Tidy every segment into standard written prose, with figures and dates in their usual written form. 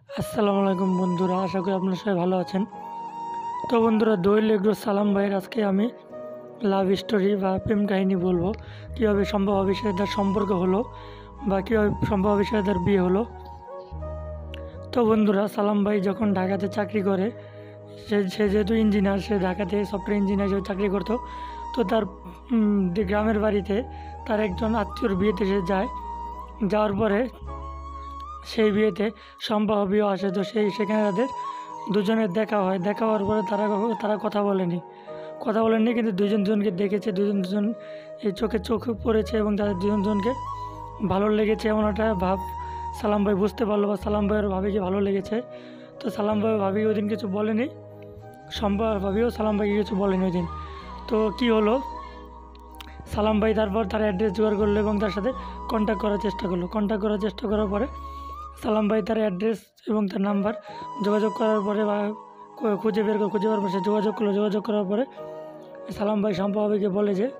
আসসালামু আলাইকুম বন্ধুরা, আশা করি আপনারা সবাই ভালো আছেন। তো বন্ধুরা, দোয়েল এগ্রো সালাম ভাইয়ের আজকে আমি লাভ স্টোরি বা প্রেম কাহিনী বলবো। কীভাবে সম্ভব আবিষ্কারদের সম্পর্ক হলো বা কীভাবে সম্ভব আবিষ্কারদের বিয়ে হলো। তো বন্ধুরা, সালাম ভাই যখন ঢাকাতে চাকরি করে, সে যেহেতু ইঞ্জিনিয়ার, সে ঢাকাতে সফটওয়্যার ইঞ্জিনিয়ার হিসেবে চাকরি করতো। তো তার গ্রামের বাড়িতে তার একজন আত্মীয়র বিয়েতে সে যায়। যাওয়ার পরে সেই বিয়েতে সম্ভাব্য আসে। তো সেখানে তাদের দুজনের দেখা হয়। দেখা হওয়ার পরে তারা কথা বলেনি, কিন্তু দুজনকে দেখেছে, দুজন এই চোখ পড়েছে এবং তাদের দুজনকে ভালো লেগেছে এমন একটা ভাব সালাম ভাই বুঝতে পারলো, বা সালাম ভাইয়ের ভাবিকে ভালো লেগেছে। তো সালাম ভাই ভাবি ওই দিন কিছু বলেনি, ভাবিও সালাম ভাইকে কিছু বলেনি ওই দিন। তো কী হলো, সালাম ভাই তারপর তার অ্যাড্রেস জোগাড় করলো এবং তার সাথে কন্ট্যাক্ট করার চেষ্টা করার পরে সালাম ভাই তার অ্যাড্রেস এবং তার নাম্বার যোগাযোগ করার পরে বা খুঁজে পাওয়ার পরে সে যোগাযোগ করার পরে সালাম ভাই সম্পাবিকে বলে যে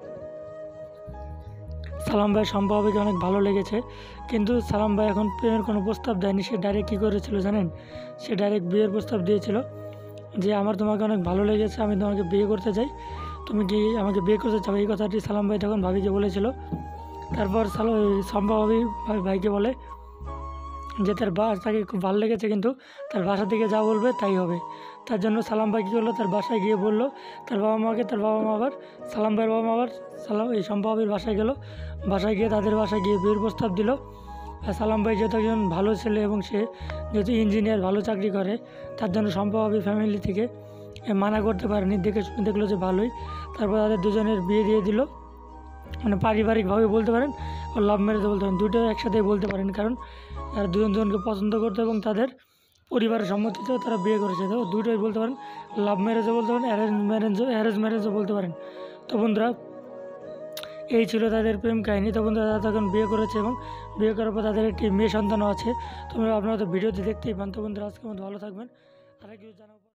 সালাম ভাই সম্পাবিকে অনেক ভালো লেগেছে। কিন্তু সালাম ভাই এখন প্রেমের কোনো প্রস্তাব দেয়নি। সে ডাইরেক্ট কী করেছিল জানেন? সে ডাইরেক্ট বিয়ের প্রস্তাব দিয়েছিল যে আমার তোমাকে অনেক ভালো লেগেছে, আমি তোমাকে বিয়ে করতে চাই, তুমি কি আমাকে বিয়ে করতে চাও? এই কথাটি সালাম ভাই তখন ভাবিকে বলেছিল। তারপর সম্পা ভাইকে বলে যে তার তাকে খুব ভালো লেগেছে, কিন্তু তার বাসা থেকে যা বলবে তাই হবে। তার জন্য সালাম ভাই কী করলো, তার বাসায় গিয়ে বললো তার বাবা মাকে। তার বাবা মা আবার সালাম ভাইয়ের বাবা মা আবার এই সম্পাবির বাসায় গেল। বাসায় গিয়ে তাদের বাসায় গিয়ে বিয়ের প্রস্তাব দিল। আর সালাম ভাই যেহেতু একজন ভালো ছেলে এবং সে যেহেতু ইঞ্জিনিয়ার, ভালো চাকরি করে, তার জন্য সম্পাবির ফ্যামিলি থেকে মানা করতে পারেনি। দেখলো যে ভালোই। তারপর তাদের দুজনের বিয়ে দিয়ে দিল। মানে পারিবারিকভাবে বলতে পারেন, আর লাভ ম্যারেজে বলতে পারেন, দুটো একসাথেই বলতে পারেন। কারণ তারা দুজনকে পছন্দ করতো এবং তাদের পরিবারের সম্মতিতেও তারা বিয়ে করেছে। তো দুটোই বলতে পারেন, লাভ ম্যারেজও বলতে পারেন, অ্যারেঞ্জ ম্যারেজও বলতে পারেন। তো বন্ধুরা, এই ছিল তাদের প্রেম কাহিনী। তো বন্ধুরা, তারা তখন বিয়ে করেছে এবং বিয়ে করার পর তাদের একটি মেয়ে সন্তানও আছে। তোমরা আপনারা তো ভিডিওতে দেখতেই পান। তো বন্ধুরা, আজকের মতো ভালো থাকবেন। আর কিছু জানাবো।